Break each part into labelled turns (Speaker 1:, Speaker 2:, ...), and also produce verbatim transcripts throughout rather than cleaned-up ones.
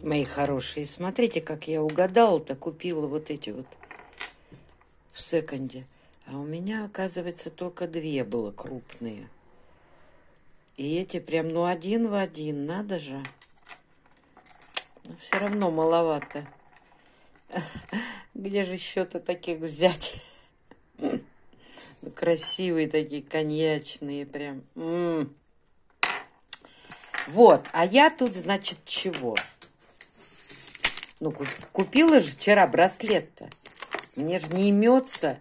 Speaker 1: Мои хорошие, смотрите, как я угадала-то, купила вот эти вот в секонде. А у меня, оказывается, только две было крупные. И эти прям, ну, один в один, надо же. Но все равно маловато. Где же еще-то таких взять? Ну, красивые такие, коньячные прям. М-м. Вот, а я тут, значит, чего? Ну, купила же вчера браслет-то. Мне же не имется.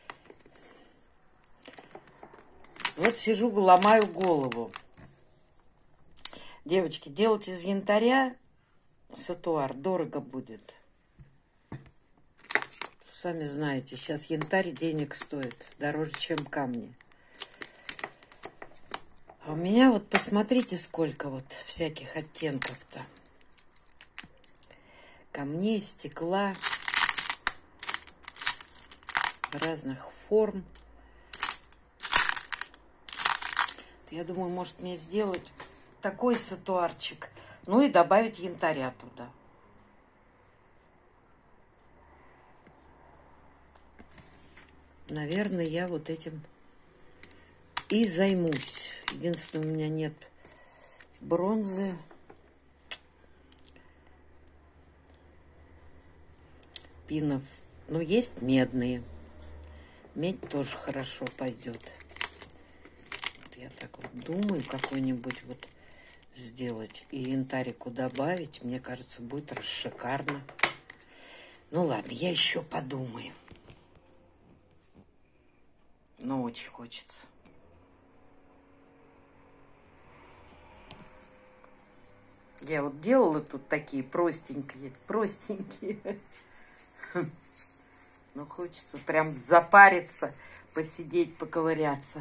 Speaker 1: Вот сижу, ломаю голову. Девочки, делать из янтаря сатуар дорого будет. Сами знаете, сейчас янтарь денег стоит. Дороже, чем камни. А у меня вот, посмотрите, сколько вот всяких оттенков-то. Камней, стекла. Разных форм. Я думаю, может мне сделать такой сатуарчик. Ну и добавить янтаря туда. Наверное, я вот этим и займусь. Единственное, у меня нет бронзы. Пинов. Но есть медные. Медь тоже хорошо пойдет. Вот я так вот думаю, какой-нибудь вот сделать. И янтарику добавить. Мне кажется, будет шикарно. Ну ладно, я еще подумаю. Но очень хочется. Я вот делала тут такие простенькие, простенькие. Ну, хочется прям запариться, посидеть, поковыряться.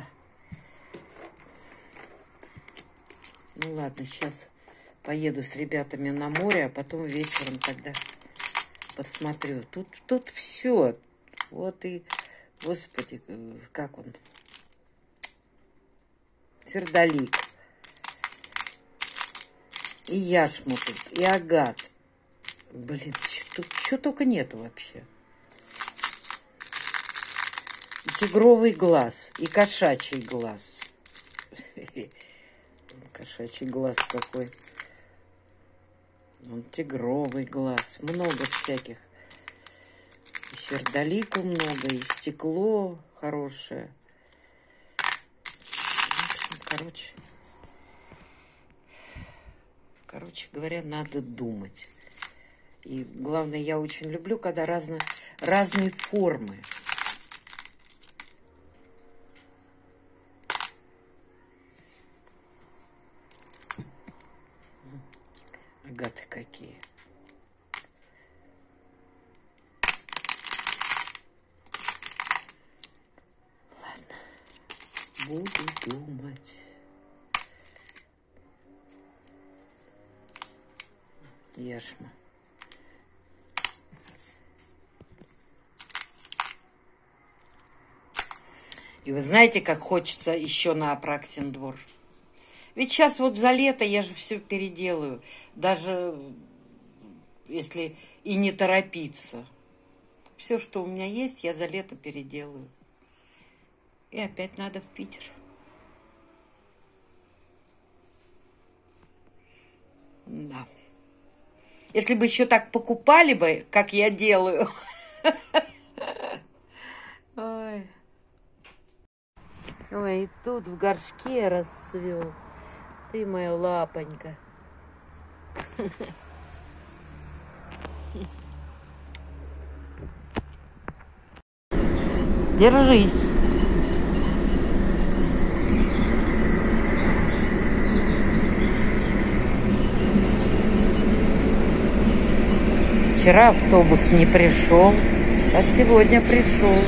Speaker 1: Ну, ладно, сейчас поеду с ребятами на море, а потом вечером тогда посмотрю. Тут, тут все. Вот и, господи, как он? Сердолик. И яшму тут, и агат. Блин, тут что только нету вообще. И тигровый глаз, и кошачий глаз. Кошачий глаз какой. Он тигровый глаз. Много всяких. И сердолику много, и стекло хорошее. Короче. Короче говоря, надо думать. И главное, я очень люблю, когда разно, разные формы. Агаты какие. Ладно. Буду думать. Яшма. И вы знаете, как хочется еще на Апраксин двор? Ведь сейчас вот за лето я же все переделаю. Даже если и не торопиться. Все, что у меня есть, я за лето переделаю. И опять надо в Питер. Да. Если бы еще так покупали бы, как я делаю. Ой. Ой, и тут в горшке расцвел. Ты моя лапонька. Держись. Вчера автобус не пришел, а сегодня пришел.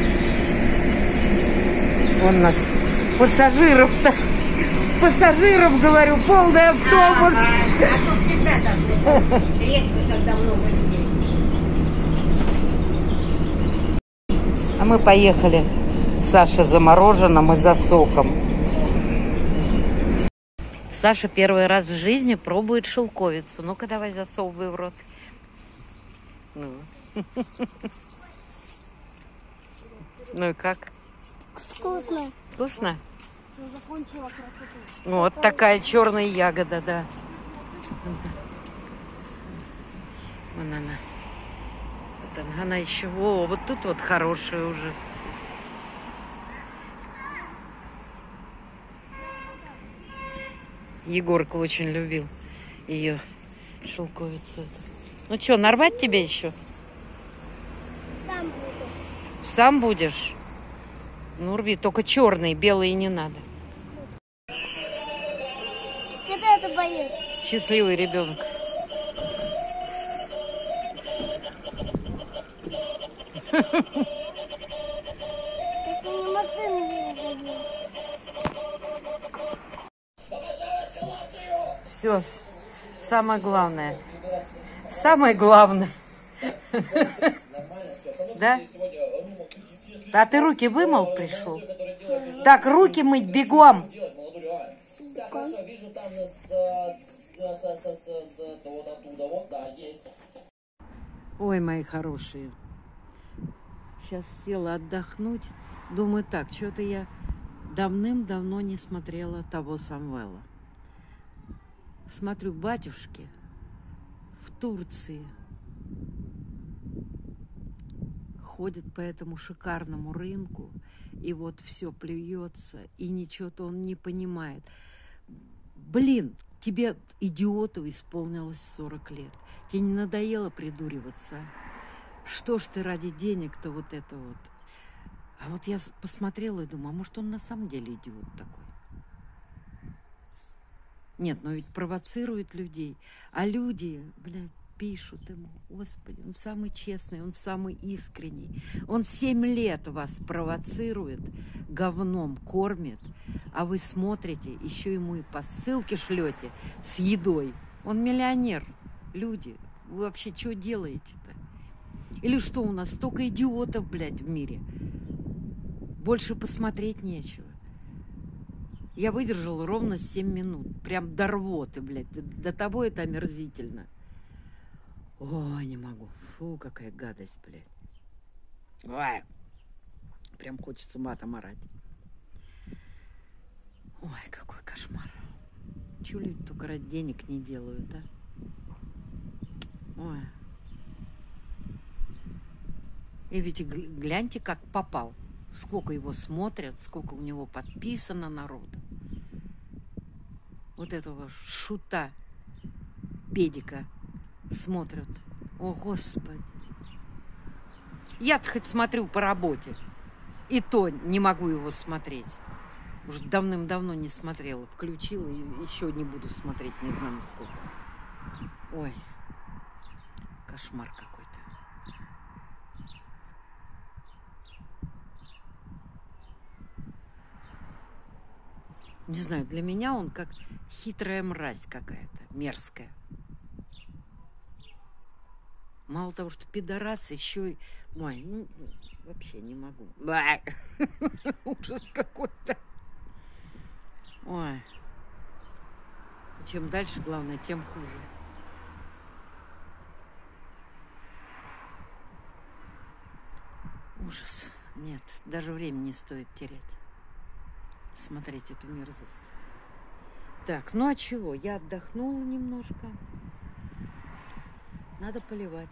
Speaker 1: Вон у нас пассажиров-то, пассажиров, говорю, полный автобус. А, а, а тут всегда так, редко, когда много людей. А мы поехали, Саша за мороженым и за соком. Саша первый раз в жизни пробует шелковицу. Ну-ка, давай засовывай в рот. Ну. Ну и как?
Speaker 2: Вкусно.
Speaker 1: Вкусно?
Speaker 2: Все, закончила красоту.
Speaker 1: Вот такая черная ягода, да. Вон она. Вот она, она еще. О, вот тут вот хорошая уже. Егорка очень любил ее шелковицу. Ну что, нарвать тебе еще?
Speaker 2: Сам буду.
Speaker 1: Сам будешь? Ну, рви, только черные, белые не надо.
Speaker 2: Когда это боец?
Speaker 1: Счастливый ребенок.
Speaker 2: Это не машина не
Speaker 1: Все, самое главное. Самое главное. Да? А ты руки вымыл, пришел? Так, руки мыть бегом. Ой, мои хорошие. Сейчас села отдохнуть. Думаю, так, что-то я давным-давно не смотрела того Самвела. Смотрю, батюшки в Турции ходят по этому шикарному рынку, и вот все плюется, и ничего-то он не понимает. Блин, тебе, идиоту, исполнилось сорок лет. Тебе не надоело придуриваться? Что ж ты ради денег-то вот это вот? А вот я посмотрела и думаю, а может он на самом деле идиот такой? Нет, но ведь провоцирует людей. А люди, блядь, пишут ему, Господи, он самый честный, он самый искренний. Он семь лет вас провоцирует, говном кормит, а вы смотрите, еще ему и посылки шлете с едой. Он миллионер. Люди, вы вообще что делаете-то? Или что, у нас столько идиотов, блядь, в мире? Больше посмотреть нечего. Я выдержала ровно семь минут. Прям до рвоты, блядь. До, до того это омерзительно. Ой, не могу. Фу, какая гадость, блядь. Ой. Прям хочется матом орать. Ой, какой кошмар. Чего люди только ради денег не делают, а? Ой. И ведь гляньте, как попал. Сколько его смотрят, сколько у него подписано народу. Вот этого шута, педика смотрят. О, Господи. Я-то хоть смотрю по работе. И то не могу его смотреть. Уже давным-давно не смотрела. Включила и еще не буду смотреть, не знаю сколько. Ой, кошмар какой-то. Не знаю, для меня он как хитрая мразь какая-то, мерзкая. Мало того, что пидорас, еще и... Ой, ну, вообще не могу. Ужас какой-то. Ой. И чем дальше, главное, тем хуже. Ужас. Нет, даже времени не стоит терять. Смотреть эту мерзость. Так, ну а чего? Я отдохнула немножко. Надо поливать.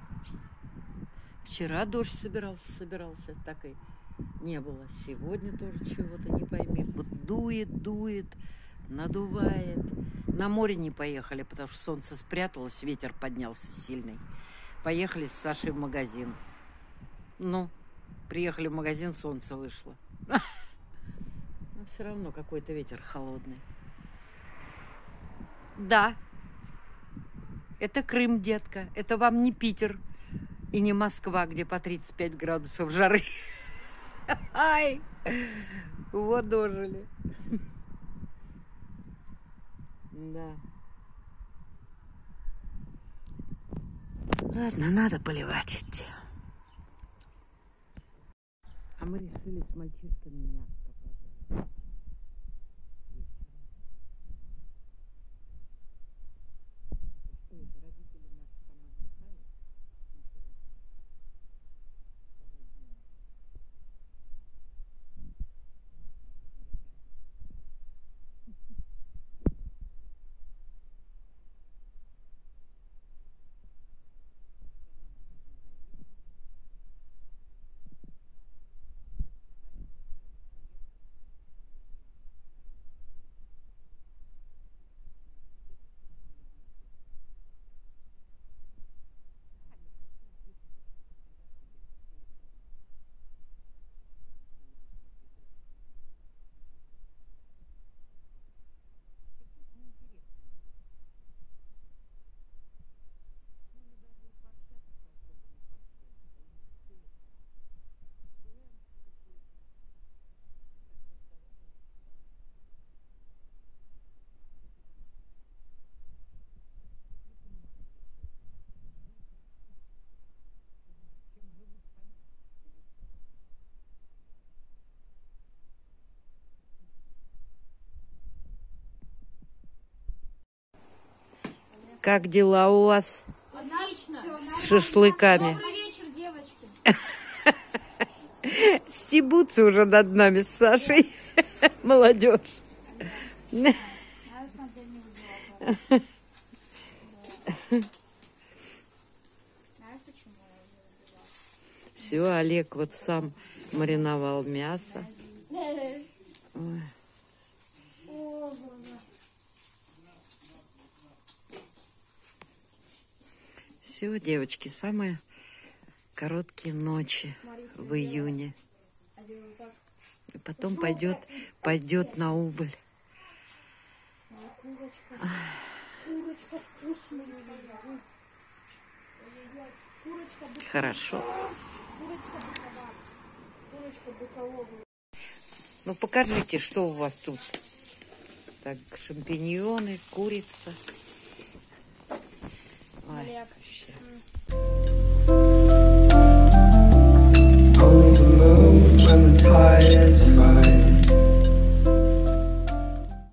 Speaker 1: Вчера дождь собирался, собирался, так и не было. Сегодня тоже чего-то не пойми. Вот дует, дует, надувает. На море не поехали, потому что солнце спряталось, ветер поднялся сильный. Поехали с Сашей в магазин. Ну, приехали в магазин, солнце вышло. Но все равно какой-то ветер холодный. Да, это Крым, детка. Это вам не Питер и не Москва, где по тридцать пять градусов жары. Ай, вот дожили. Да. Ладно, надо поливать идти. А мы решили с мальчишками мясо пожарить. Как дела у вас
Speaker 2: Отлично.
Speaker 1: с шашлыками?
Speaker 2: Добрый вечер, девочки.
Speaker 1: Стебутся уже над нами с Сашей. Молодежь.
Speaker 2: Я на самом деле не выбирала. Знаешь, почему я не выбирала?
Speaker 1: Все, Олег вот сам мариновал мясо. Ой.
Speaker 2: О, боже.
Speaker 1: Все, девочки, самые короткие ночи в июне. И потом пойдет, пойдет на убыль.
Speaker 2: Курочка вкусная. Курочка
Speaker 1: Хорошо.
Speaker 2: Курочка быковая. Курочка быкового.
Speaker 1: Ну, покажите, что у вас тут. Так, шампиньоны, курица. Ой,
Speaker 2: Олег.
Speaker 1: вообще.